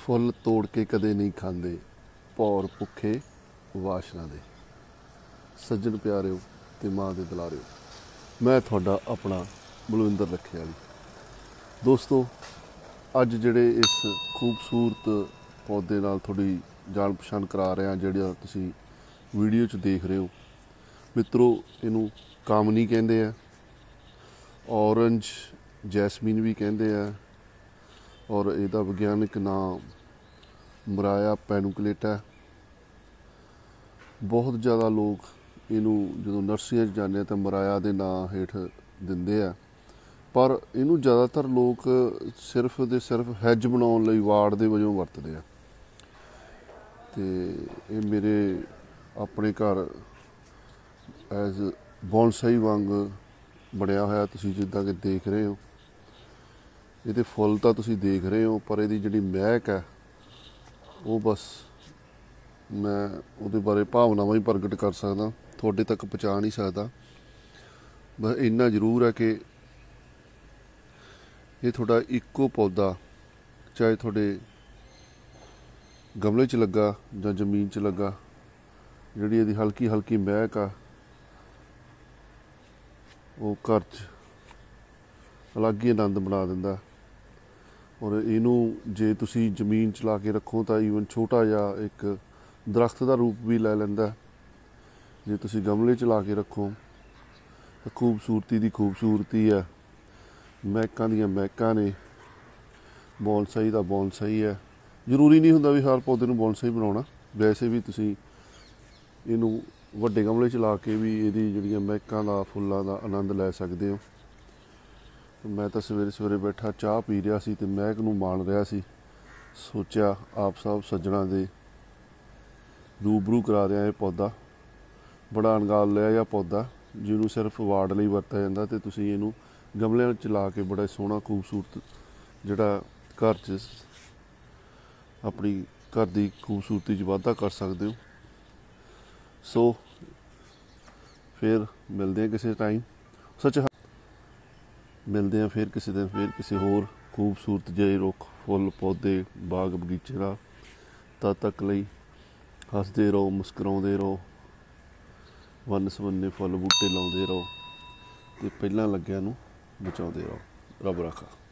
Full तोड़ के कदे नहीं खांदे, भौर भुखे वाशना दे। सज्जन प्यारिओ ते माँ दे दुलारिओ, मैं तुहाडा अपना बलविंदर रखे वाली। दोस्तों, अज जिहड़े इस खूबसूरत पौधे नाल थोड़ी जान पछाण करा रहे हैं, जिहड़ा तुसीं वीडियो च देख रहे हो मित्रों, इनू कामनी कहंदे आ, ऑरेंज जैसमीन भी कहंदे आ, और इहदा विग्यानक नाम मराया पैनुकलेटा है। बहुत ज़्यादा लोग इनू जो नर्सरियां जाने तो मराया के नाम हेठ दिंदे आ, पर इनू ज़्यादातर लोग सिर्फ दे सिर्फ हैज बनाउण लई वाड़ दे वजों वरतदे आ। ते ये मेरे अपने घर एज बॉन्साई वांग बनया होया, तुसीं जिद्दां कि देख रहे हो। ये फुल तो तुसीं देख रहे हो, पर इहदी जिहड़ी महक है वो बस मैं उहदे बारे भावनावां ही प्रगट कर सकदा, तुहाडे तक पहुँचा नहीं सकदा। बस इन्ना जरूर है कि ये तुहाडा इक्को पौधा, चाहे तुहाडे गमले च लगा जां जमीन च लगा, जिहड़ी इहदी हल्की हल्की महक आ वो घर च अलग ही आनंद बना दिंदा। और इनू जे तुसी जमीन च ला के रखो तो ईवन छोटा जिहा एक दरख्त का रूप भी लै लैंदा। जे तुसी गमले च ला के रखो तो खूबसूरती दी खूबसूरती है, महकां दियां महकां ने। बॉन्साई दा बॉन्साई है, जरूरी नहीं हुंदा भी हर पौधे नूं बॉन्साई बनाउणा। वैसे भी तुसी इनू वड्डे गमले च ला के भी इहदी जिहड़ियां महकां दा फुल्लां दा आनंद लै सकदे हो। मैं तो सवेरे सवेरे बैठा चाह पी रहा सी ते महक नूं माण रहा सी, सोचा आप सब सज्जणा दे रूबरू करा दिया। ये पौधा बड़ा अणगाल लिया या पौधा, जिन्होंने सिर्फ वाड़ लई वरत्या जांदा, ते तुसीं इहनूं गमलिਆਂ च ला के बड़ा सोहना खूबसूरत जिहड़ा घर च अपनी घर की खूबसूरती च वाधा कर सकते हो। सो फिर मिलते हैं किसी टाइम, सच मिलते हैं फिर किसी दिन, फिर किसी होर खूबसूरत ਜਿਹੇ रुख फुल पौधे बाग बगीचे का। तद तक ਲਈ हसते रहो, मुस्कुराते रहो, वन्न सवन्ने फुल बूटे लाते रहो, तो पहलों लग्या नूं बचाते रहो। रब राखा।